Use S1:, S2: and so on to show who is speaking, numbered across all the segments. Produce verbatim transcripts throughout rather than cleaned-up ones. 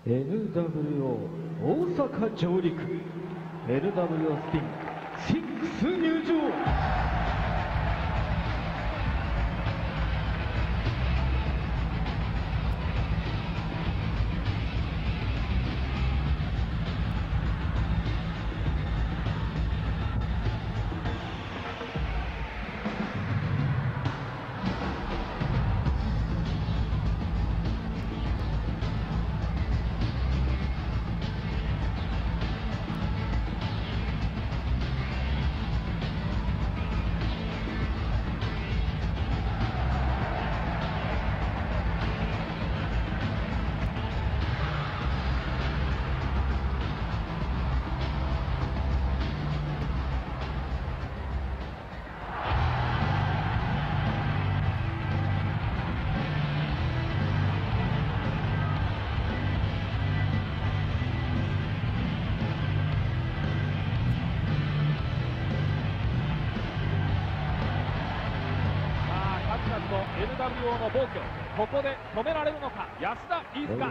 S1: エヌダブリューオー 大阪上陸 エヌダブリューオー スティングシックス入場。
S2: エヌダブリューオー の暴挙、ここで止められるのか、安田飯塚。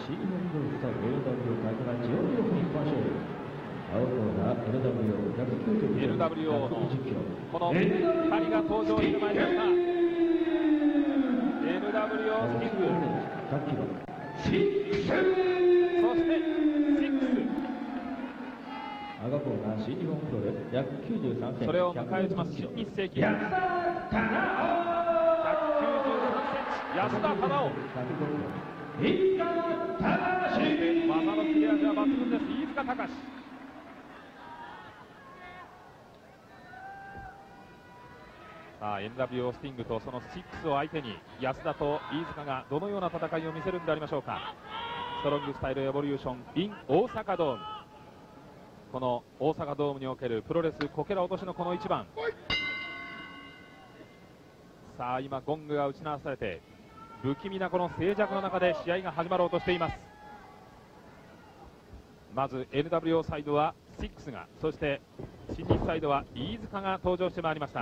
S2: エヌダブリューオー のこのふたりが登場してまいりました。 エヌダブリューオー スティング、そしてシックス、それを迎え撃ちます新日世紀安田忠雄、技の切れ味は抜群です。飯塚隆。さあ エヌダブリューオー スティングとそのシックスを相手に安田と飯塚がどのような戦いを見せるんでありましょうか。ストロングスタイルエボリューション in 大阪ドーム、この大阪ドームにおけるプロレスこけら落としのこの一番。さあ今ゴングが打ち鳴らされて不気味なこの静寂の中で試合が始まろうとしています。まず エヌダブリューオー サイドはシックスが、そして新日サイドは飯塚が登場してまいりました。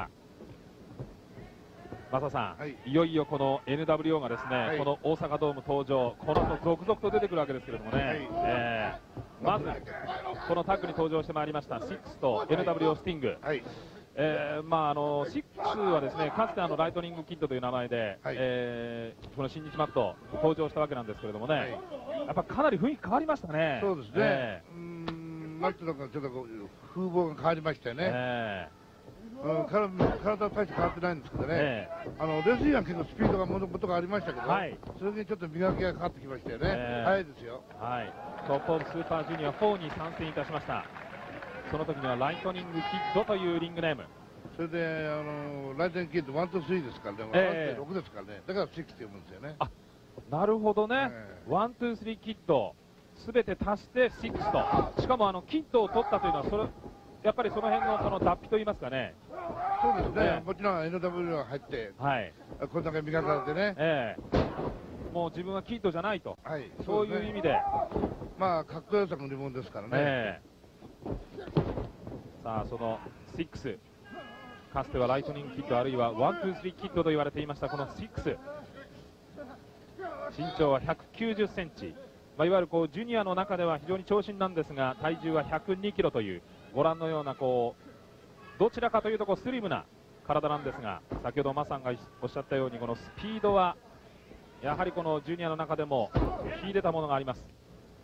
S2: 増田さん、はい、いよいよこの エヌダブリューオー がですね、はい、この大阪ドーム登場、この後続々と出てくるわけですけれどもね、はい、えー、まずこのタッグに登場してまいりましたシックスと エヌダブリューオー スティング、はい、えーまあ、あのシックスはですねかつてあのライトニングキッドという名前で、はい、えー、この新日マット登場したわけなんですけれどもね、はい、やっぱかなり雰囲気変わりましたね。
S3: そうですね、えー、うーんなんていうのかちょっとこう風貌が変わりましたよね。えーうん、体, 体は大して変わってないんですけどね、えー、あのレスリーは結構スピードがもともとがありましたけど、はい、それにちょっと磨きがかかってきましたよね、えー、早いですよ、
S2: はい、トップオブスーパージュニアフォーに参戦いたしました。その時にはライトニングキッドというリングネーム、
S3: それであのライトニングキッドワン、ツー、スリーですからね、えー、ろくですからね、だからシックスって読むんですよね。あ、
S2: なるほどね、ワン、ツー、スリーキッドすべて足してシックスと、しかもあのキッドを取ったというのはそれやっぱりその辺のその脱皮といいますかね。
S3: そうですね、ね、もちろん エヌダブリュー が入って、はい、これだけ磨かれてね、え
S2: ー、もう自分はキッドじゃないと、はい、そういう意味で、
S3: まあかっこよさのリボンですからね、え
S2: ー、さあそのシックス、かつてはライトニングキッドあるいはワン、ツー、スリーキッドと言われていましたこのシックス、身長はひゃくきゅうじゅっセンチ、まあ、いわゆるこうジュニアの中では非常に長身なんですが体重はひゃくにキロというご覧のようなこうどちらかというとこうスリムな体なんですが、先ほどマさんがおっしゃったようにこのスピードはやはりこのジュニアの中でも秀でたものがあります。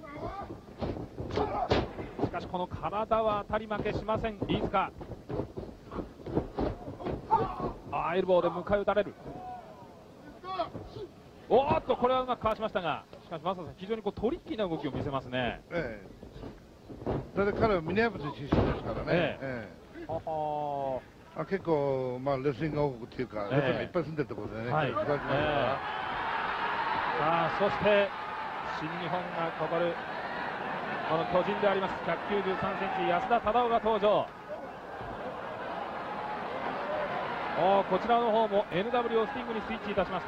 S2: しかしこの体は当たり負けしません飯塚。あーエルボーで迎え撃たれる。おーっとこれはうまくかわしましたが、しかしマサさん非常にこうトリッキーな動きを見せますね。え
S3: え、だって彼はミネアポリス出身ですからね、ええええ、ははあ結構、まあ、レスリング王国っていうか、レスリングがいっぱい住んでるところでね、はい、ええ、さ
S2: あそして新日本が誇るこの巨人でありますひゃくきゅうじゅうさんセンチ安田忠雄が登場。おこちらの方も エヌダブリューオー スティングにスイッチいたしました。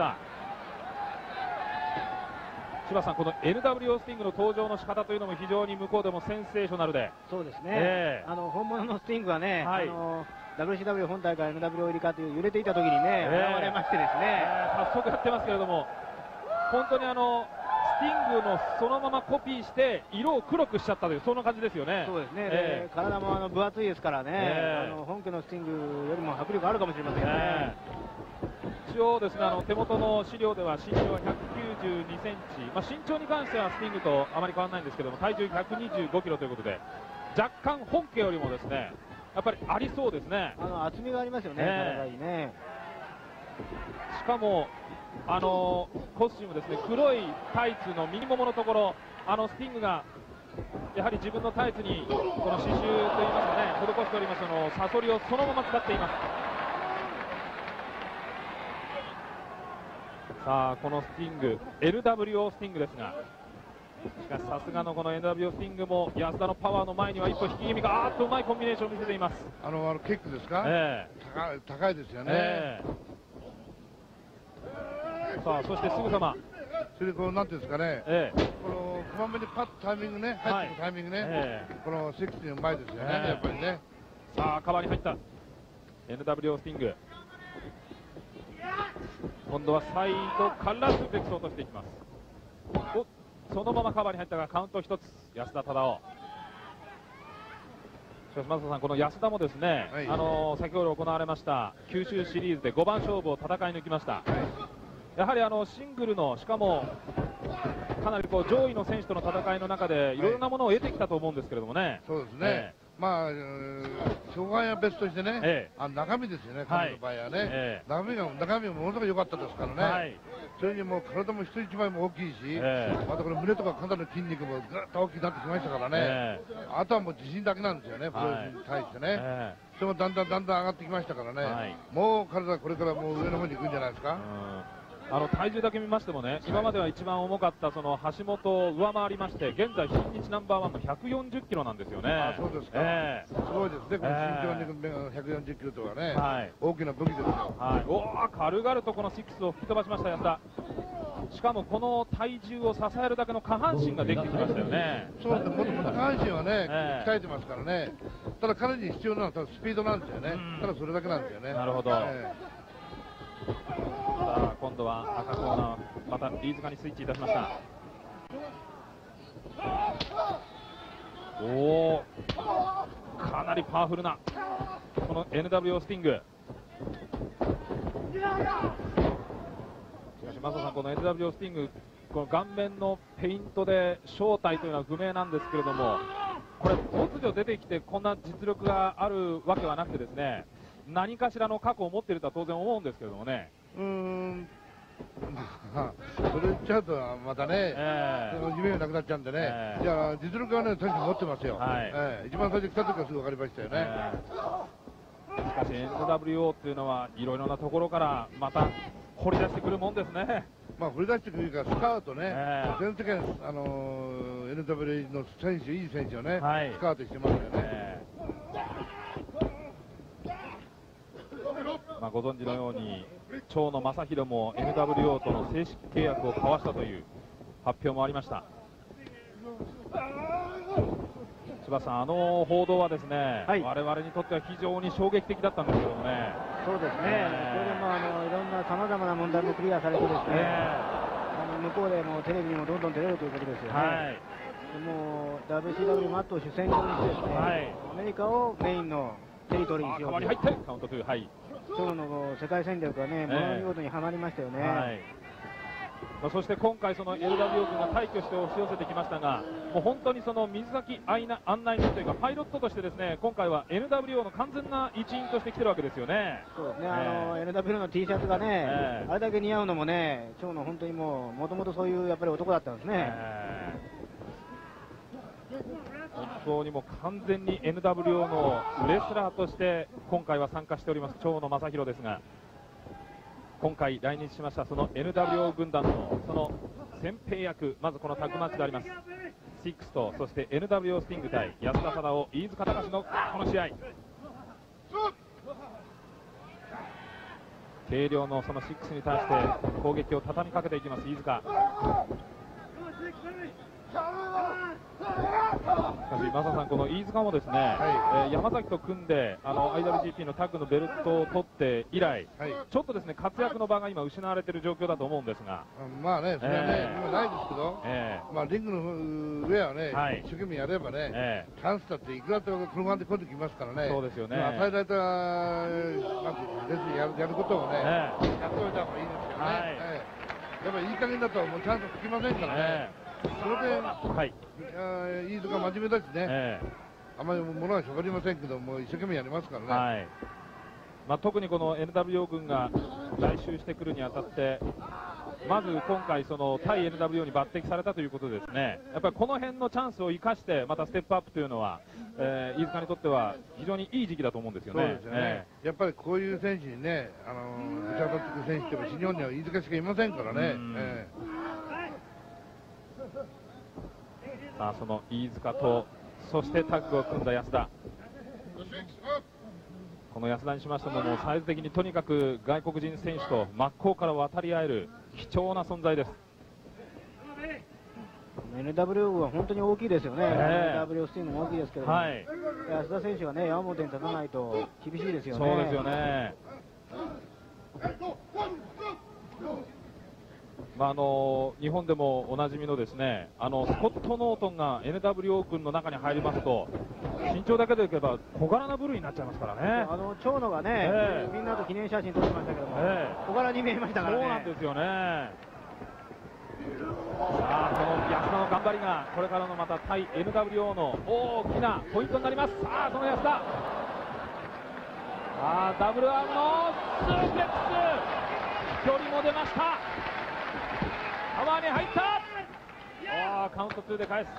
S2: 柴さん、この エヌダブリューオー スティングの登場の仕方というのも非常に向こうでもセンセーショナルで、
S4: そうですね、えー、あの本物のスティングはね、はい、あの ダブリューシーダブリュー 本体から エヌダブリューオー 入りかという揺れていた時にね、えー、現れましてですね、
S2: えー、早速やってますけれども、本当にあのススティングのそのままコピーして色を黒くしちゃったというそんな感じですよね。
S4: そうですね、
S2: え
S4: で体もあの分厚いですからね、
S2: えー
S4: あの本家のスティングよりも迫力あるかもしれませんよね。
S2: えー一応ですね、あの手元の資料では身長はひゃくきゅうじゅうにセンチ、まあ、身長に関してはスティングとあまり変わらないんですけども、体重ひゃくにじゅうごキロということで、若干本家よりもですねやっぱりありそうですね。
S4: あの厚みがありますよね、
S2: えー
S4: 体にね。
S2: しかもあのコスチュームですね、黒いタイツの右もものところ、あのスティングがやはり自分のタイツにこの刺繍といいますかね、施しておりますそのサソリをそのまま使っています。さあこのスティング エルダブリューオー スティングですが、しかしさすがのこの エルダブリューオー スティングも安田のパワーの前には一歩引き気味があーっとうまいコンビネーションを見せています。
S3: あのあのキックですか、
S2: え
S3: 高い高いですよね、
S2: ええさあそしてすぐさま、
S3: それでこのなんていうんですかね、
S2: ええ
S3: このこまめにパッとタイミングね、入ってくるタイミングね、
S2: ええ
S3: このセクシーうまいですよね、
S2: ええ
S3: やっぱりね。
S2: さあカバーに入った エヌダブリューオー スティング、今度はサイドからスープレックスを落としていきます。おそのままカバーに入ったがカウント一つ、安田忠雄。しかし松田さん、この安田もですね、
S3: はい
S2: あの先ほど行われました九州シリーズでごばん勝負を戦い抜きました。やはりあのシングルの、しかもかなりこう上位の選手との戦いの中でいろいろなものを得てきたと思うんですけれどもね。
S3: そうですね、
S2: え
S3: まあ、うー障害は別としてね、
S2: ええ
S3: あ中身ですよね、彼の場合はね、
S2: ええ
S3: 中身が中身がものすごく良かったですからね、
S2: はい
S3: それにもう体も人一倍も大きいし、
S2: ええ
S3: またこれ胸とか肩の筋肉もぐっと大きくなってきましたからね、
S2: え
S3: あとはもう自信だけなんですよね、プロレスに対してね、
S2: え
S3: それもだんだんだんだん上がってきましたからね、
S2: はい
S3: もう体はこれからもう上の方に行くんじゃないですか。
S2: うんあの体重だけ見ましてもね、今までは一番重かったその橋本を上回りまして、現在新日ナンバーワンのひゃくよんじゅっキロなんですよね。
S3: あそうですか、
S2: ええ
S3: すごいですね、この身長
S2: え
S3: にひゃくよんじゅっキロとかね、
S2: はい
S3: 大きな武器ですよ。
S2: はい、おー軽々とこのシックスを吹き飛ばしました安田。しかもこの体重を支えるだけの下半身ができてきましたよね。
S3: そうですね、もともと下半身はね、
S2: ええ
S3: 鍛えてますからね、ただ彼に必要なのはただスピードなんですよね、
S2: うん
S3: ただそれだけなんですよね。
S2: なるほど
S3: え
S2: さあ今度は赤コーナーまた飯塚にスイッチいたしました。おおかなりパワフルなこの エヌダブリューオー スティング。しかし松尾さん、この エヌダブリューオー スティング、この顔面のペイントで正体というのは不明なんですけれども、これ突如出てきてこんな実力があるわけはなくてですね、何かしらの過去を持っているとは当然思うんですけれどもね。
S3: えうーんまあ、それ言っちゃうとまたね、
S2: ええ
S3: 夢がなくなっちゃうんでね、
S2: ええ
S3: じゃあ実力はね、確かに持ってますよ、
S2: はい
S3: ええ一番最初来た時はすぐ分かりましたよね。
S2: えーしかし エヌダブリューオー っていうのはいろいろなところからまた掘り出してくるもんですね。
S3: まあ、振り出してくるからスカウトね、
S2: ええ
S3: 全世界の、あのー、エヌダブリュー の選手、いい選手をね、
S2: はい
S3: スカウトしてますよね。
S2: えーまあ、ご存知のように長野正弘も エヌダブリューオー との正式契約を交わしたという発表もありました。千葉さん、あの報道はですね、
S4: はい
S2: 我々にとっては非常に衝撃的だったんですけどもね。
S4: そうですね、
S2: えー
S4: それでもあのいろんなさまざまな問題もクリアされてですね、
S2: え
S4: あの向こうでもテレビにもどんどん出れるということですよね。
S2: はい
S4: でもう ダブリューシーダブリュー マットを主戦場にしてですね、
S2: はい
S4: アメリカをメインのテリトリーにしようという
S2: 代わり入ってカウントツー、はい
S4: 今日の世界戦略がね、
S2: ええ
S4: もの見事にはまりましたよね。
S2: はいまあ、そして今回、その エルダブリュー 軍が退去して押し寄せてきましたが、もう本当にその水崎案内案内人というか、パイロットとしてですね、今回は エヌダブリューオー の完全な一員として来てるわけですよね。
S4: そうですね、
S2: ええ
S4: あの エヌダブリュー の T シャツがね、
S2: ええ
S4: あれだけ似合うのもね、長野本当にもう、もともとそういうやっぱり男だったんですね。
S2: えー本当にもう完全に エヌダブリューオー のレスラーとして今回は参加しております長野正弘ですが、今回来日しましたその エヌダブリューオー 軍団のその先兵役、まずこのタッグマッチでありますシックスと、そして エヌダブリューオー スティング対安田貞夫、飯塚隆のこの試合、軽量のそのシックスに対して攻撃を畳みかけていきます飯塚。 しかし、マサさん、この飯塚もですね、はい、えー、山崎と組んであの アイダブリュージーピー のタッグのベルトを取って以来、はい、ちょっとですね活躍の場が今、失われている状況だと思うんですが、
S3: まあね、それはね、えー、今ないですけど、えーまあ、リングの上はね、はい、一生懸命やればね、えー、チャンスだっていくらって車で来んできますからね、
S2: そうですよね、
S3: 与えられた、まずレスリングやるやることをね、えー、やっておいた方がいいですよね。はい、えー、やっぱりいい加減だともうチャンスつきませんからね。えーそれで、はい、飯塚真面目だしね、えー、あまり物はしょかりませんけども、一生懸命やりますからね、はい、
S2: まあ、特にこの エヌダブリューオー 軍が来襲してくるにあたって、まず今回、その対 エヌダブリューオー に抜擢されたということですね、やっぱりこの辺のチャンスを生かして、またステップアップというのは、えー、飯塚にとっては非常にいい時期だと思うんですよね。そうですよね、えー、
S3: やっぱりこういう選手にね、あのー、ぶち当たってくる選手って新日本には飯塚しかいませんからね。
S2: さあその飯塚とそしてタッグを組んだ安田、この安田にしましてももうサイズ的にとにかく外国人選手と真っ向から渡り合える貴重な存在です。
S4: エヌダブリューオー は本当に大きいですよね、えー、エヌダブリュースティングも大きいですけど、ね、はい、安田選手がね山本に立たないと厳しいですよね。
S2: そうですよね。まあ、あの日本でもおなじみのですね、あのスコット・ノートンが エヌダブリューオー 軍の中に入りますと身長だけでいけば小柄な部類になっちゃいますからね。
S4: あの長野がね、えー、みんなと記念写真撮ってましたけども、えー、小柄に見えましたからね。
S2: そうなんですよね。さあこの安田の頑張りがこれからのまた対 エヌダブリューオー の大きなポイントになります。さあその安田、さあダブルアームのスープレックス、飛距離も出ました。パワーに入った。あカウントツーで返す。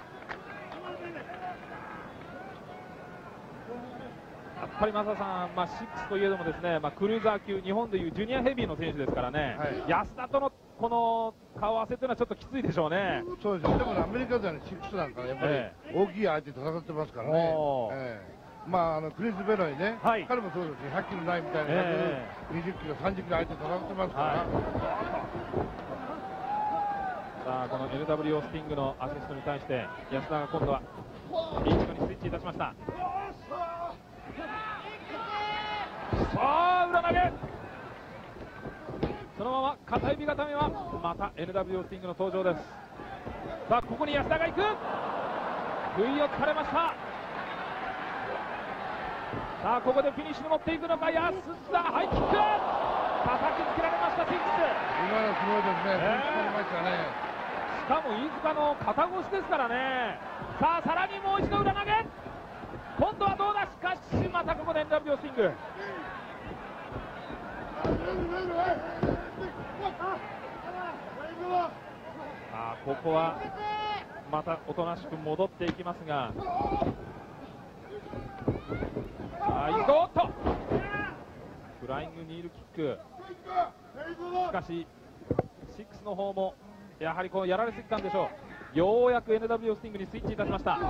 S2: やっぱりマサさん、まあ、シックスといえどもですね、まあ、クルーザー級、日本でいうジュニアヘビーの選手ですからね、はい、安田とのこの顔合わせというのはちょっときついでしょうね。
S3: そうですよ。でも、ね、アメリカでは、ね、シックスなんかやっぱり大きい相手と戦ってますからね。えー、まあ、あのクリス・ベロイね、はい、彼もそうですよ、ひゃっキロないみたいな、えー、にじゅっキロ、さんじゅっキロ相手と戦ってますから。はい、
S2: さあこの エヌダブリューオー スティングのアシストに対して安田が今度はリーチにスイッチいたしました。さあ裏投げ、そのまま片指固めはまた エヌダブリューオー スティングの登場です。さあここに安田が行く、不意を突かれました。さあここでフィニッシュに持っていくのか安田、ハイキック叩きつけられました。シックス、
S3: 今のすごいですね、えー、ましたね。
S2: しかも飯塚の肩越しですからね。さあさらにもう一度裏投げ、今度はどうだ、しかしまたここで エヌダブリューオー スティング。あここはまたおとなしく戻っていきますが、あいこうとフライングニールキック、しかしシックスの方もやはりこうやられすぎたんでしょう。ようやく エヌダブリューオー スティングにスイッチいたしました。さ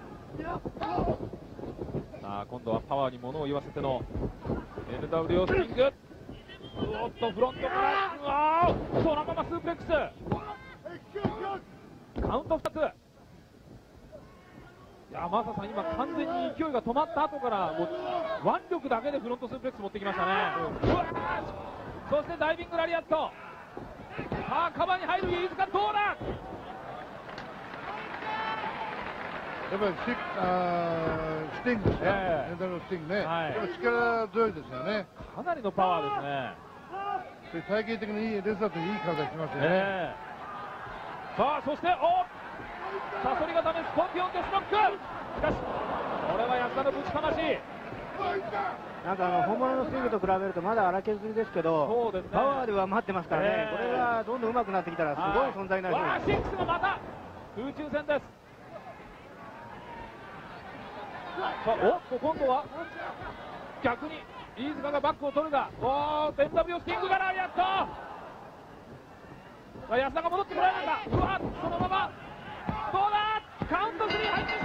S2: あ今度はパワーに物を言わせての エヌダブリューオー スティング、おっとフロントからうわーそのままスープレックス、カウントふたつ。いやマサさん、今完全に勢いが止まった後からもう腕力だけでフロントスープレックス持ってきましたね。うわそしてダイビングラリアット、さあカバーに入る飯塚、どうだ。
S3: やっぱりスティあスティングですね、エヌダブリューオー スティングね、はい、力強いですよね。
S2: かなりのパワーですね。
S3: 体型的にいいレスだといい体しますよね。
S2: えー、さあそしておサソリ固めスコーピオンデスロック、しかしこれは安田のぶちかまし。
S4: なんかあの本物のスイングと比べるとまだ荒削りですけど、そうですね、パワーでは待ってますからね、えー、これがどんどん上手くなってきたらすごい存在になります。
S2: シックスがまた空中戦です。さあおっと今度は逆に飯塚がバックを取るが、おーエヌダブリューオー スティングがラリアット、さあ安田が戻ってこられるんだ、うわそのままどうだ、カウントスリー入ってし